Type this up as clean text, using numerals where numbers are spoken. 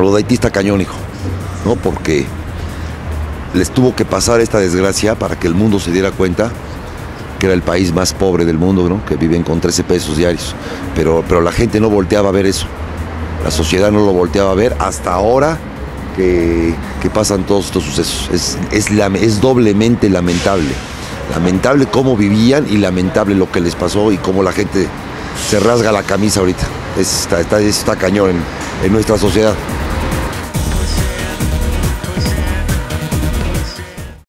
lo de Haití está cañón, hijo, ¿no? Porque les tuvo que pasar esta desgracia para que el mundo se diera cuenta que era el país más pobre del mundo, ¿no? Que viven con 13 pesos diarios. Pero la gente no volteaba a ver eso. La sociedad no lo volteaba a ver hasta ahora que pasan todos estos sucesos. Es doblemente lamentable. Lamentable cómo vivían y lamentable lo que les pasó y cómo la gente se rasga la camisa ahorita. Está cañón en nuestra sociedad.